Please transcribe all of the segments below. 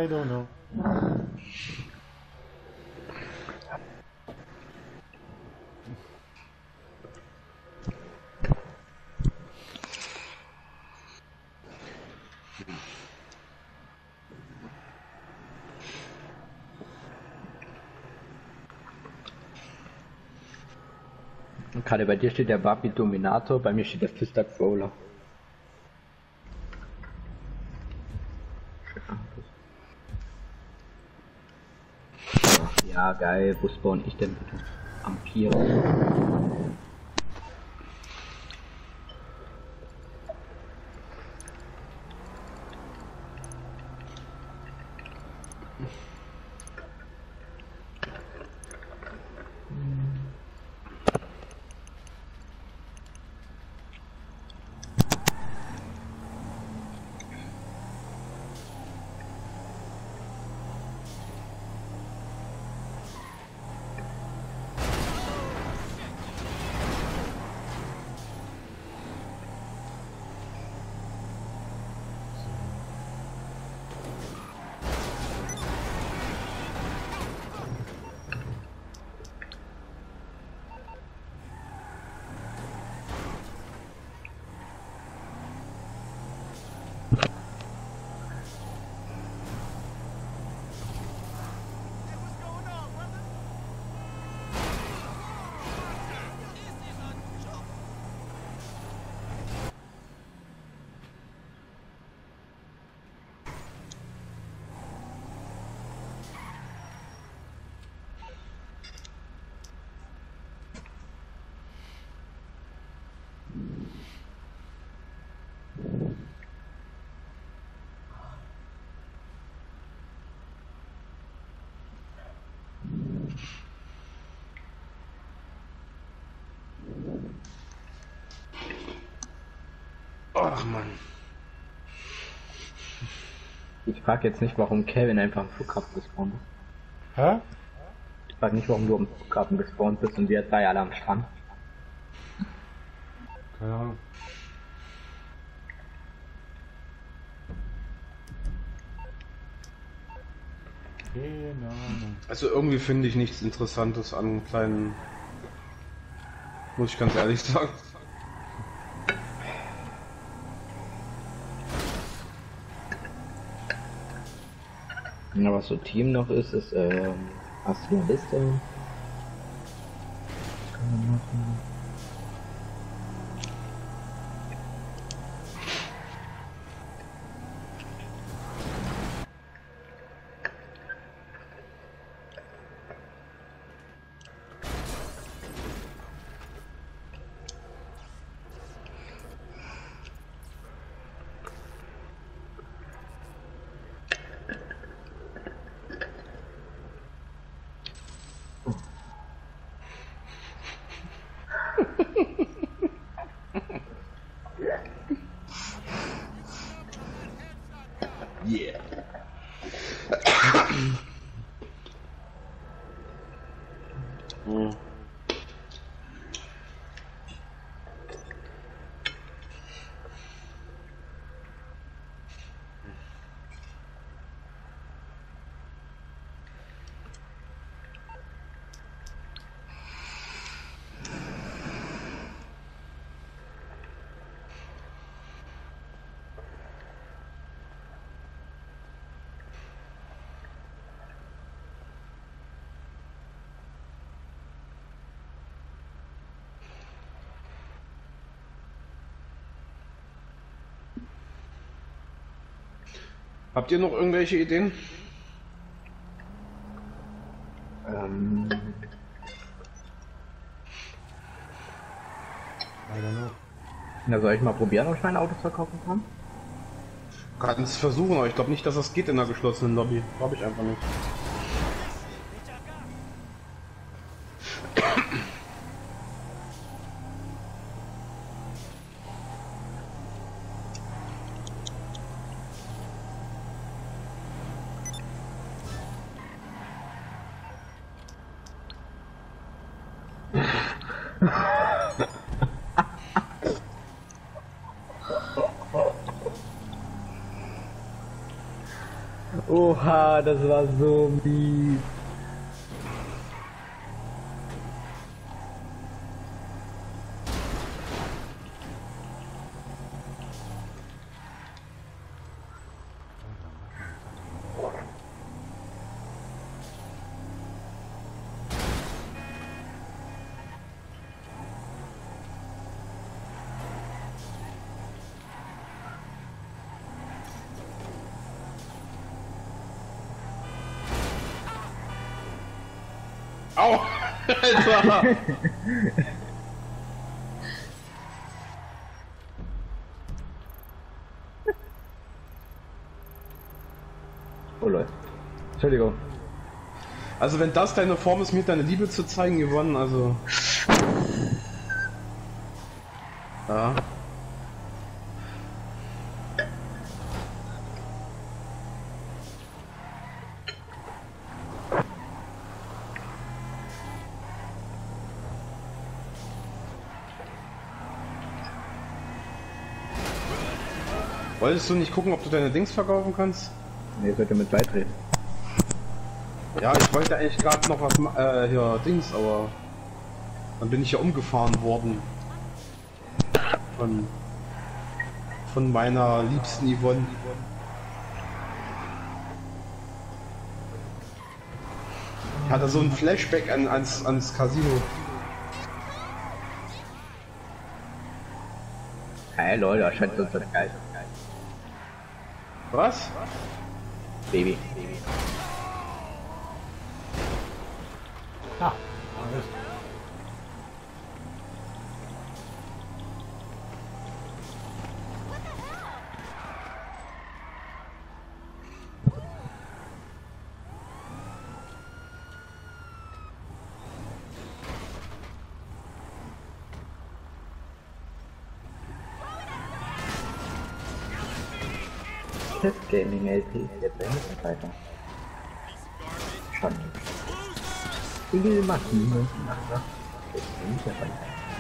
don't know. Gerade bei dir steht der Barbie Dominator, bei mir steht der Fister Crawler. Ja, geil, wo spawn ich denn bitte? Am Pier. Ach Mann. Ich frage jetzt nicht, warum Kevin einfach am Flughafen gespawnt ist. Hä? Ich frage nicht, warum du am Flughafen gespawnt bist und wir drei alle am Strand. Keine Ahnung. Keine Ahnung. Also irgendwie finde ich nichts Interessantes an kleinen... Muss ich ganz ehrlich sagen. Ja, was so Team noch ist, hast du eine Liste? Kann man machen. Yeah. Habt ihr noch irgendwelche Ideen? Na, soll ich mal probieren, ob ich mein Auto verkaufen kann? Kann es versuchen, aber ich glaube nicht, dass das geht in der geschlossenen Lobby. Glaube ich einfach nicht. Oh. Oha, das war so mies. Au! Alter! Oh Leute. Entschuldigung. Also wenn das deine Form ist, mir deine Liebe zu zeigen, gewonnen, also... Ja. Wolltest du nicht gucken, ob du deine Dings verkaufen kannst? Nee, sollte mit beitreten. Ja, ich wollte eigentlich gerade noch was hier Dings, aber dann bin ich ja umgefahren worden von meiner liebsten Yvonne. Ich hatte so ein Flashback ans Casino. Hey Leute, das scheint uns das geil. Was? Baby. Ah, alles. Das Gaming LP ist jetzt endlich weiter. Schon. Spiegel Maschine. Jetzt bin ich ja weiter.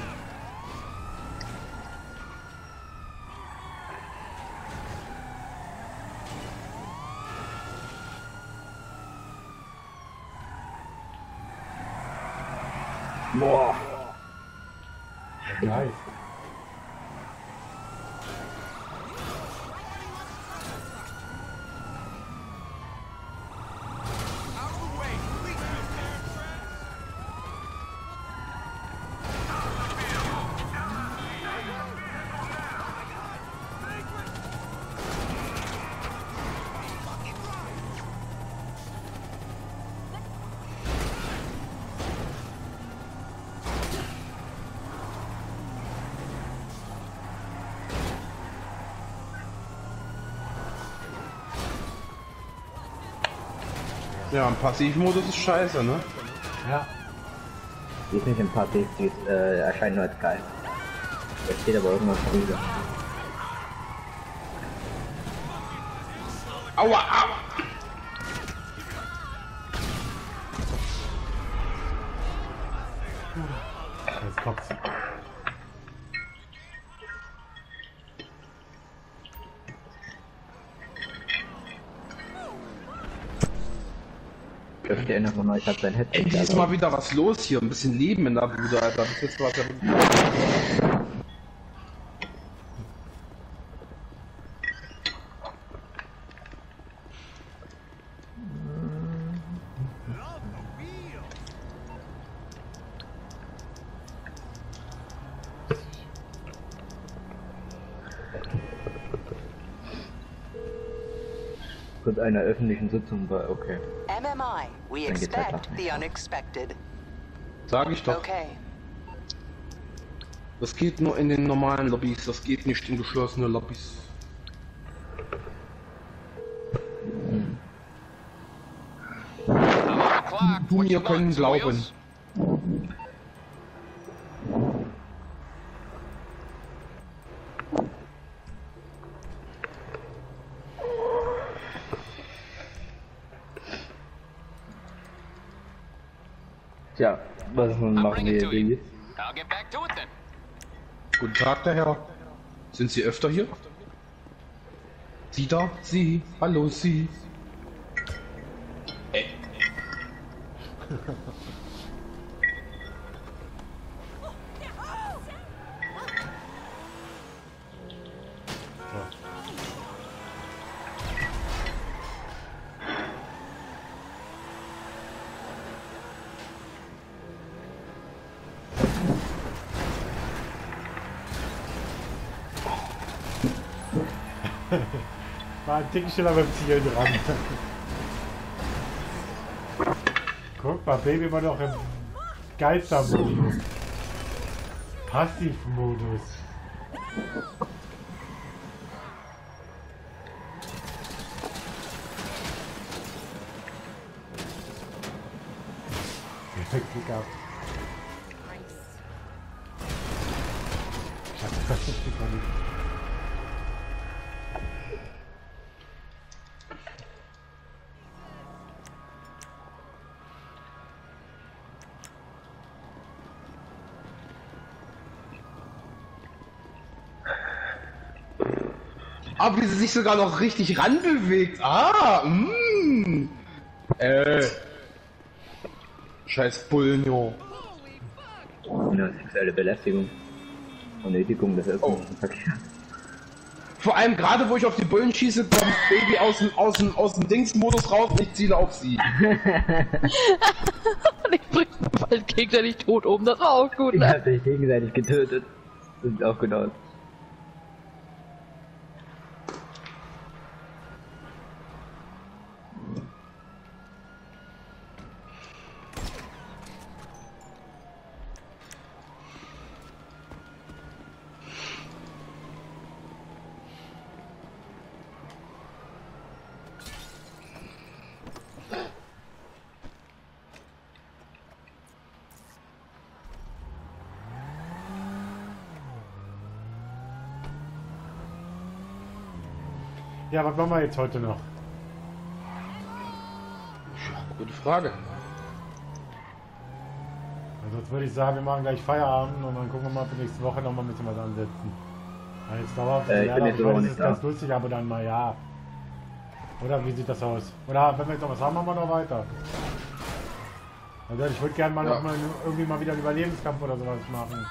Boah. Nice. Ja, im Passivmodus ist scheiße, ne? Ja. Die ist nicht im Passiv, die ist, erscheint nur als geil. Jetzt steht aber irgendwas drüber. Aua! Aua. Jetzt kotzen. Dürft ihr erinnern von euch, hat sein Headset. Endlich ist mal wieder was los hier, ein bisschen Leben in der Bude, Alter. Bis jetzt war es ja wirklich... Mit einer öffentlichen Sitzung bei, okay. MMI, we Dann geht's halt expect doch nicht. the unexpected. Sag ich doch. Okay. Das geht nur in den normalen Lobbys, das geht nicht in geschlossene Lobbys. Du mir können glauben. Tja, was machen wir jetzt? I'll get back to it then. Guten Tag, der Herr. Sind Sie öfter hier? Sie da? Sie? Hallo, Sie? War ein Tick schneller beim Ziel dran. Guck mal, Baby war doch im Geistermodus. Passivmodus. Glück gehabt. Aber wie sie sich sogar noch richtig ranbewegt. Ah, Scheiß Bullenjo. Eine sexuelle Belästigung. Und Nötigung des öffentlichen Verkehrs. Vor allem gerade wo ich auf die Bullen schieße, kommt Baby aus dem Dingsmodus raus und ich ziele auf sie. Und ich bringe den Gegner nicht tot um, das war auch gut, Ich ne? hab sich gegenseitig getötet. Das sieht auch gut aus. Ja, was machen wir jetzt heute noch? Gute Frage. Also jetzt würde ich sagen, wir machen gleich Feierabend und dann gucken wir mal für nächste Woche noch mal ein bisschen was ansetzen. Ja, jetzt dauert es, ich bin nächste Woche das nicht ist da. ganz lustig, aber dann mal ja. Oder wie sieht das aus? Oder wenn wir jetzt noch was haben, machen wir noch weiter. Also ich würde gerne mal Ja. noch mal irgendwie mal wieder einen Überlebenskampf oder sowas machen.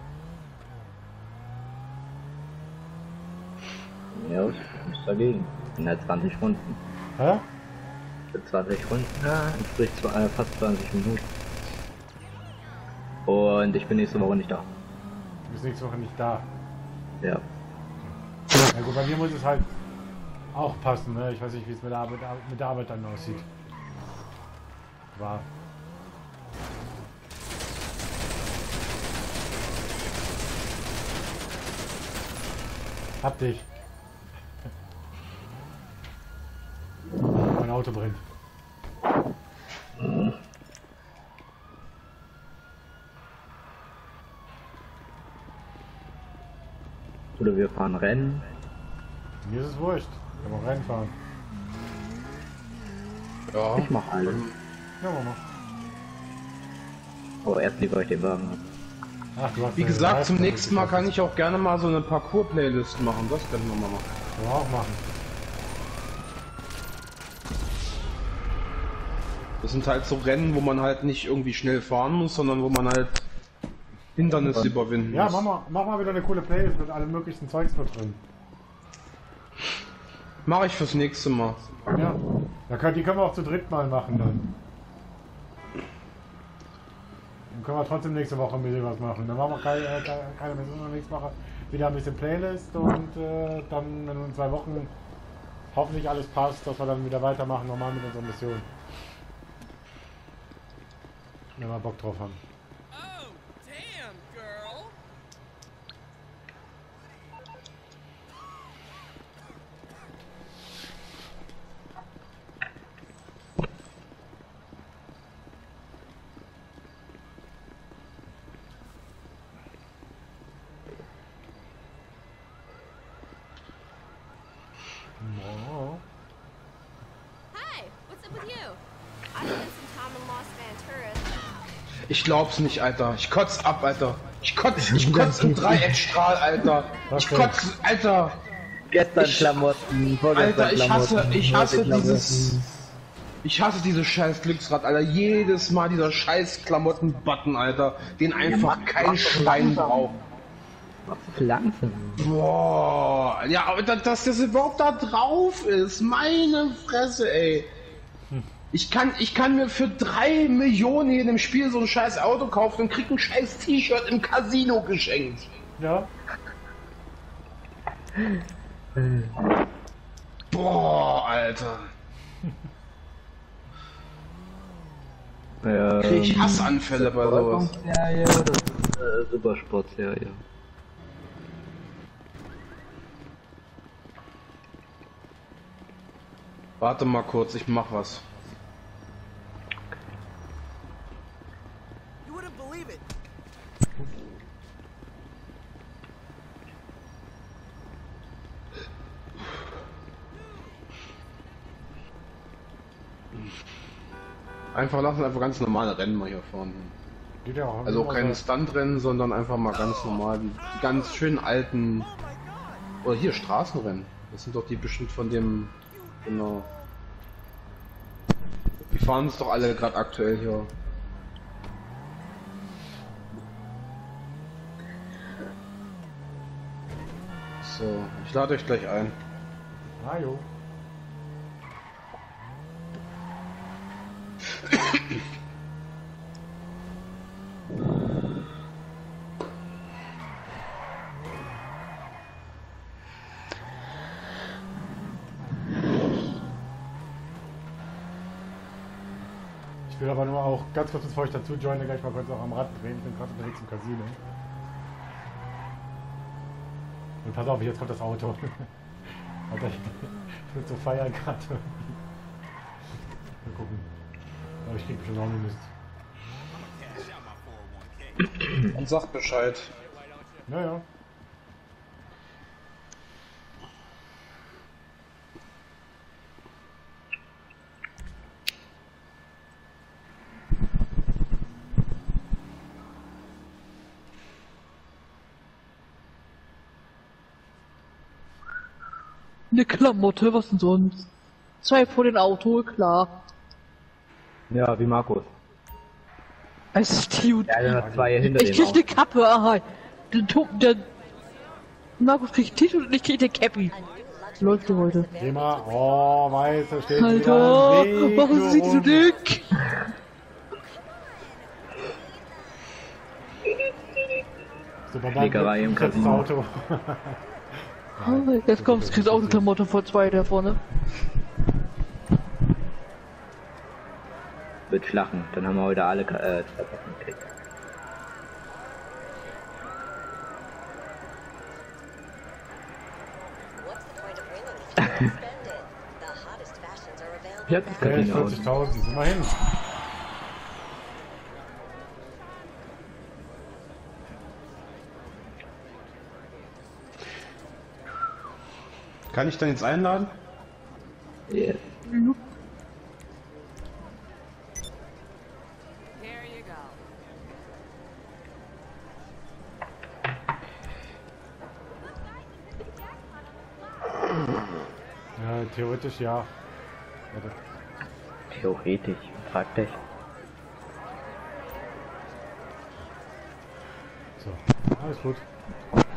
Ja, nichts dagegen. In halt 20 Runden. Hä? Für 20 Runden, ja, entspricht fast 20 Minuten. Und ich bin nächste Woche nicht da. Du bist nächste Woche nicht da. Ja. Ja gut, bei mir muss es halt auch passen, ne? Ich weiß nicht, wie es mit der Arbeit dann aussieht. War. Hab dich. Mein Auto brennt. Oder wir fahren Rennen. Mir ist es wurscht. Ich kann auch Rennen fahren. Ja. Ich mach alles. Ja, Mama. Aber erst lieber ich den Wagen ab. Ach, du hast Wie eine gesagt, Leistung, zum nächsten Mal das kann ich auch gerne mal so eine Parcours-Playlist machen. Das können wir mal machen. können wir auch machen. Das sind halt so Rennen, wo man halt nicht irgendwie schnell fahren muss, sondern wo man halt Hindernisse überwinden Ja, muss. mach mal wieder eine coole Playlist mit allem möglichen Zeugs mit drin. Mache ich fürs nächste Mal. Ja. Die können wir auch zu dritt mal machen dann. Dann können wir trotzdem nächste Woche ein bisschen was machen. Dann machen wir keine Mission und nichts machen. Wieder ein bisschen Playlist und dann in 2 Wochen hoffentlich alles passt, dass wir dann wieder weitermachen normal mit unserer Mission. Wenn wir Bock drauf haben. Oh, damn, girl. Oh. Hi, what's up with you? I spent some time in Los Ventura. Ich glaub's nicht, Alter. Ich kotz ab, Alter. Ich kotz im Dreieckstrahl, Alter. Was Ich denn? kotz, Alter. Gestern Klamotten, vorgestern Alter, ich hasse Klamotten, heute dieses... Klamotten. Ich hasse dieses scheiß Glücksrad, Alter. Jedes Mal dieser scheiß Klamotten-Button, Alter. Den einfach kein Schwein braucht. Langsam. Boah. Ja, aber dass das überhaupt da drauf ist. Meine Fresse, ey. Ich kann mir für 3 Millionen hier in dem Spiel so ein scheiß Auto kaufen und krieg ein scheiß T-Shirt im Casino geschenkt. Ja. Boah, Alter. Krieg ich Hassanfälle bei sowas. Ja, das ist Supersportserie. Warte mal kurz, ich mach was. You wouldn't believe it. Einfach lassen, einfach ganz normale Rennen mal hier vorne. Geht ja auch. Also keine Stuntrennen, sondern einfach mal ganz normal, die ganz schön alten. Oder hier Straßenrennen. Das sind doch die bestimmt von dem. Genau. Die fahren es doch alle gerade aktuell hier. So, ich lade euch gleich ein. Ah, jo. Ich will aber nur auch ganz kurz, bevor ich dazu joine, gleich mal kurz auch am Rad drehen. Ich bin gerade unterwegs im Casino. Und pass auf, jetzt kommt das Auto. Alter, ich will so feiern gerade. Mal gucken. Aber ich krieg bestimmt auch nicht Mist. Und sagt Bescheid. Naja. Eine Klamotte, was denn sonst? 2 vor dem Auto, klar. Ja, wie Markus. Es ist cute. Ja, der hat 2 hinter Ich dem krieg Auto. eine Kappe, aha. Der Markus kriegt T-Shirt und ich krieg eine Cappy. Läuft heute. Geh mal. Oh, weiß, da steht Alter, wieder ein Weg warum nur sind die so rum. dick? Super, Schlägerei im dann das Casino. Auto. Jetzt kommt es, kriegst auch eine Klamotte vor 2 da vorne. Wird flachen. Dann haben wir heute alle 2 Sachen gekriegt. What's the point of winning if you don't spend it? The hottest fashions are available. Ich hab das Casino aus. 40.000, immerhin. Kann ich dann jetzt einladen? Yes. Here you go. Ja, theoretisch ja. Warte. Theoretisch. Frag dich. So, alles gut.